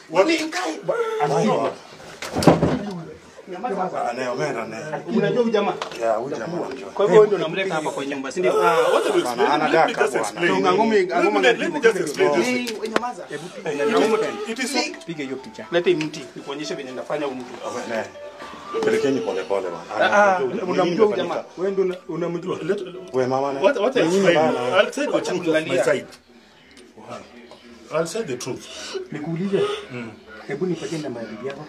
Unajua jamaa? Yeah, huyu jamaa. Kwa hivyo ndio namleta hapa kwa nyumba, si ndio? What do you explain? Ngoma Let me just explain this. Nyamaza. It is Piga hiyo picha. Leta mti nikuonyeshe vile nitafanya huko mtu. Pelekeni pole pole bwana. Unamjua jamaa? Wewe ndio unamjua. Wewe mama na. What I explain? I'll say the truth on my side. I'll say the truth. Nikuulize. Hebu nipatie namba ya bibi yako.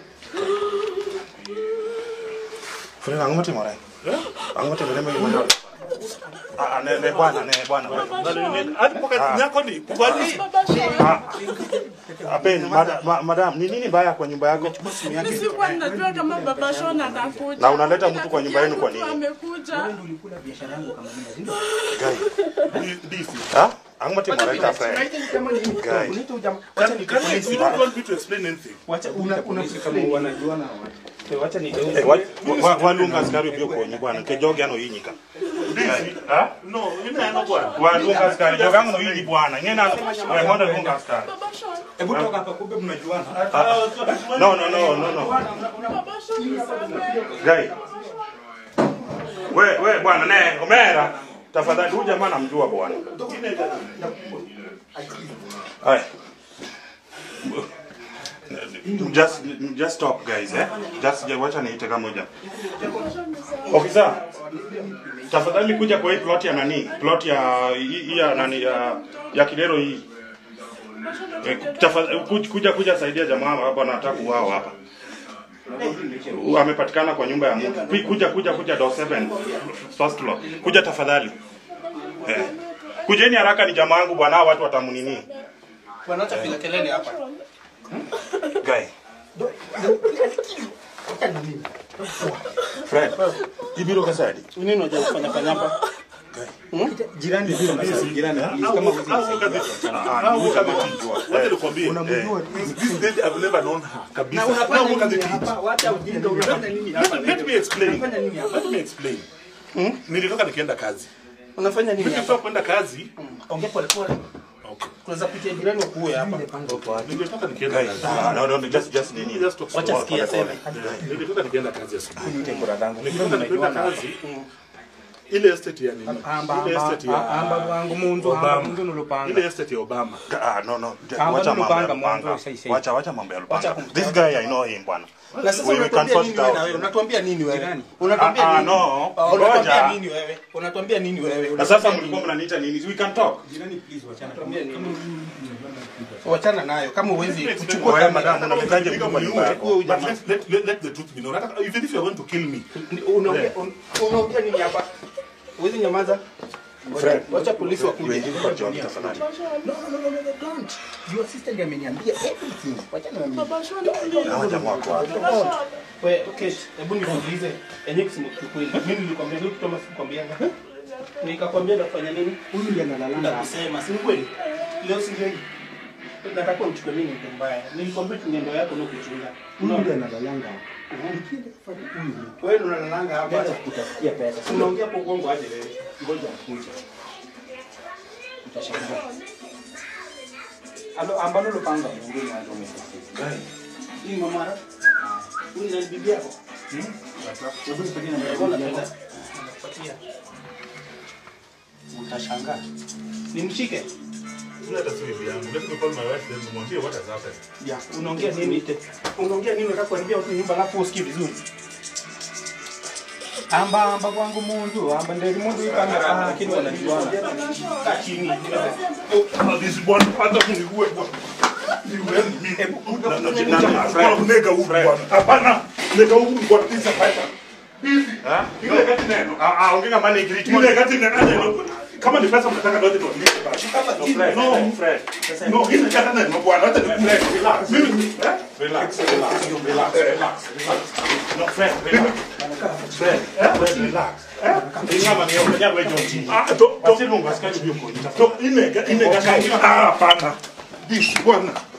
Frena ngote mara. Ngote vile mimi. Ne bwana. Advocate nyako ni kubali. Apen madam, ni nini baya kwa nyumba yako? Sikuwa najua kama baba Shona atakuja. Na unaleta mtu kwa nyumba yenu kwa nini? Amekuja. Wewe ndio ulikula biashara yangu kama mimi. Guy. Angmati mara kafa. Guy. Wacha ni kama you don't want me to explain anything. Wacha kama wanajuana watu. Wacha ni walunga askari pia kwa nyumba kejoge ano yinyika. No, ina yana bwana. Walunga askari joga ano yinyi bwana. Ngena wewe honda lunga askari. Hebu toka hapa kumbe mnajuana. No. Baba Shona. Guy. Wewe bwana Omera. Tafadhali huyu jamaa namjua bwana. Hai. Just stop guys, Just wacha niite kama moja. Officer. Tafadhali kuja kwa hii plot ya nani? Plot ya nani ya Kidero hii. Tafadhali kuja saidia jamaa hapa anataka kuwao hapa. Amepatikana kwa nyumba ya mtu. Kuja door 7 first floor. Kuja tafadhali. Kujeni haraka ni jamaa wangu bwana, watu watamunini. Bwana acha piga kelele hapa. Guy. Fred. Ibiro kasadi. Nini unajua kufanya hapa? Jirani ndio unasema jirani. Kama Wacha nikwambie. Unamjua this lady I've never known her. Kabisa. Na unafanya nini hapa? Wacha ujinga unafanya nini hapa? Let me explain. Nilitoka nikaenda kazi. Unafanya nini hapa? Nilitoka kwenda kazi. Ongea pole pole. Okay. Tunaweza kutia jirani ukuwe hapa. Nilitoka nikaenda kazi. No, just nini. Wacha sikia sema. Nilitoka nikaenda kazi asubuhi. Niite kwa dadangu. Nilitoka nikaenda kazi. Ile estate ya nini? Ile estate ya amba wangu mundu nulopanga. Ile estate ya Obama. No. Wacha mambo ya Lupanga. This guy I know him bwana. We can sort it out. Unatuambia nini wewe? Unatuambia nini? No. Unatuambia nini wewe? Unatuambia nini wewe? Na sasa mlikuwa mnaniita nini? We can talk. Jirani please wachana. Wachana nayo kama uwezi kuchukua kama madam unaletaje mtu kwa nyumba yako? Let the truth be known. Even if you are going to kill me. Unaongea nini hapa? Uwezi nyamaza. Fred, wacha polisi wakuje. Kwa John tafadhali. No, don't. Your sister ndiye ameniambia everything. Wacha niambie. Baba Shona. Haja mwako. Wewe, okay, hebu niulize. Enyewe kweli. Mimi nilikwambia nini kutoa sikwambia. Nikakwambia nafanya nini? Huyu ndiye analalanga. Nakusema, si kweli? Leo si ndio hii. Nataka unichukue mimi ndio mbaya. Nilikwambia tunyendo yako ndio kuchunga. Huyu ndiye analalanga. Nikienda kufanya huyu. Wewe ndo unalalanga hapa hata kutafutia pesa. Unaongea kwa uongo aje wewe? Ngoja akuje. Utashangaa. Ambalo lopanga mwingine na ndio umesikia. Hii mama. Huyu ni bibi yako. Hebu nipatie namba yako na pesa. Nakupatia. Utashangaa. Nimshike. Let us be young. Let me call my wife then mwambie what has happened. Yeah, unaongea nini? Unaongea nini unataka kuambia watu nyumba alafu usikie vizuri? Amba kwangu mundu, amba ndeli mundu ikana lakini wanajuana. Kachini. This bwana hata kuniue bwana. Niwe nega huko bwana. Hapana. Nega huko bwana pesa pesa. Hivi. Ile kati neno. Ongea maana ikiliti. Ile kati neno. Kama ni pesa mnataka ndio tuandike basi. No, Fred. No, ile kati neno bwana hata ni relax. Mimi relax. No, Fred. Fred, relax. Kama ni yeye wewe John. Hapana. This bwana.